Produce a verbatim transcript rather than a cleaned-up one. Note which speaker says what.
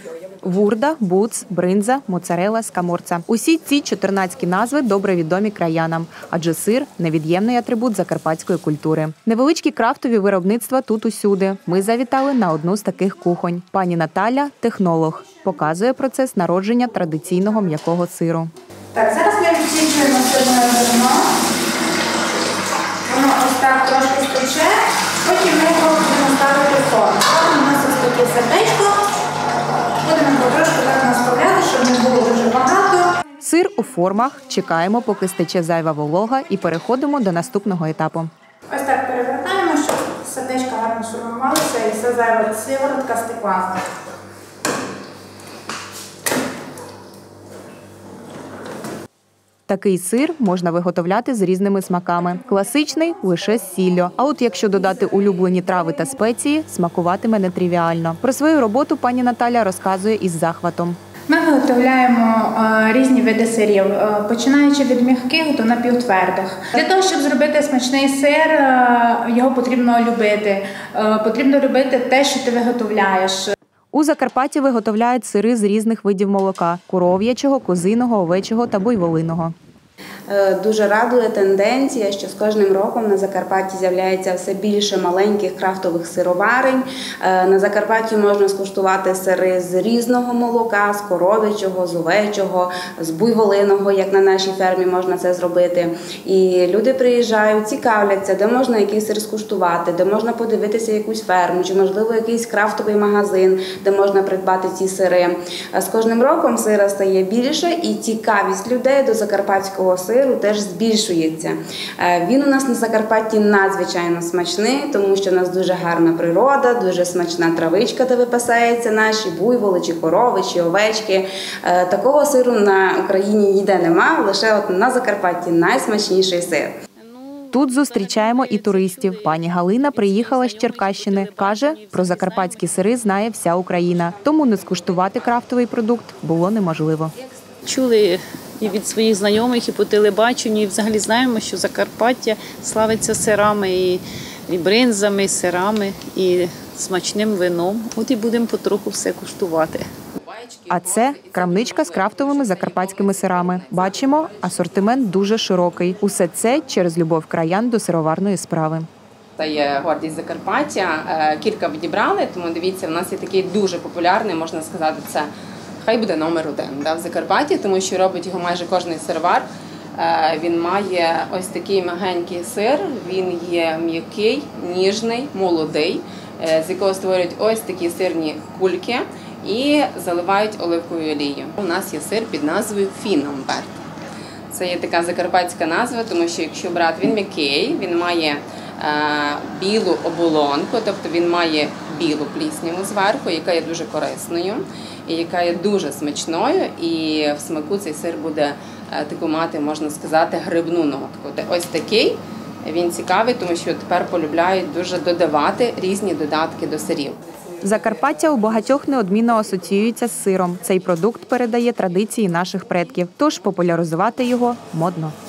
Speaker 1: Вурда, буц, бринза, моцарела, скаморца. Усі ці чотирнацькі назви добре відомі краянам, адже сир – невід'ємний атрибут закарпатської культури. Невеличкі крафтові виробництва тут усюди. Ми завітали на одну з таких кухонь. Пані Наталя – технолог. Показує процес народження традиційного м'якого сиру.
Speaker 2: Так, зараз ми відсічуємо сирне зерно. Воно ось так трошки стече, потім ми його будемо ставити в форму. Потім у нас ось таке сердечко. Будемо потрошки так наставляти, щоб не було дуже багато.
Speaker 1: Сир у формах. Чекаємо, поки стече зайва волога, і переходимо до наступного етапу.
Speaker 2: Ось так перевертаємо, щоб сердечко гарно сформувалося і вся зайва сиворотка стекла.
Speaker 1: Такий сир можна виготовляти з різними смаками. Класичний – лише з сіллю. А от якщо додати улюблені трави та спеції, смакуватиме нетривіально. Про свою роботу пані Наталя розказує із захватом.
Speaker 2: Ми виготовляємо е, різні види сирів, е, починаючи від м'яких до напівтвердих. Для того, щоб зробити смачний сир, е, його потрібно любити. Е, потрібно любити те, що ти виготовляєш.
Speaker 1: У Закарпатті виготовляють сири з різних видів молока – коров'ячого, козиного, овечого та буйволиного.
Speaker 3: Дуже радує тенденція, що з кожним роком на Закарпатті з'являється все більше маленьких крафтових сироварень. На Закарпатті можна скуштувати сири з різного молока, з коров'ячого, з овечого, з буйволиного, як на нашій фермі можна це зробити. І люди приїжджають, цікавляться, де можна якийсь сир скуштувати, де можна подивитися якусь ферму, чи, можливо, якийсь крафтовий магазин, де можна придбати ці сири. З кожним роком сира стає більше, і цікавість людей до закарпатського сиру сиру теж збільшується. Він у нас на Закарпатті надзвичайно смачний, тому що у нас дуже гарна природа, дуже смачна травичка, де випасаються наші буйволи, чи корови, чи овечки. Такого сиру на Україні ніде нема, лише от на Закарпатті найсмачніший сир.
Speaker 1: Тут зустрічаємо і туристів. Пані Галина приїхала з Черкащини. Каже, про закарпатські сири знає вся Україна. Тому не скуштувати крафтовий продукт було неможливо.
Speaker 4: Чули і від своїх знайомих, і по телебаченню, і взагалі знаємо, що Закарпаття славиться сирами, і, і бринзами, і сирами, і смачним вином. От і будемо потроху все куштувати.
Speaker 1: А це крамничка з крафтовими закарпатськими сирами. Бачимо, асортимент дуже широкий. Усе це через любов краян до сироварної справи.
Speaker 5: Це є гордість Закарпаття. Кілька відібрали, тому дивіться, в нас є такий дуже популярний, можна сказати, це хай буде номер один да, в Закарпатті, тому що робить його майже кожний сировар. Він має ось такий м'ягенький сир, він є м'який, ніжний, молодий, з якого створюють ось такі сирні кульки і заливають оливковою олією. У нас є сир під назвою Фінамберт. Це є така закарпатська назва, тому що якщо брати, він м'який, він має білу оболонку, тобто він має білу плісняву зверху, яка є дуже корисною і яка є дуже смачною, і в смаку цей сир буде таку мати, можна сказати, грибну нотку. Ось такий він цікавий, тому що тепер полюбляють дуже додавати різні додатки до сирів.
Speaker 1: Закарпаття у багатьох неодмінно асоціюється з сиром. Цей продукт передає традиції наших предків, тож популяризувати його модно.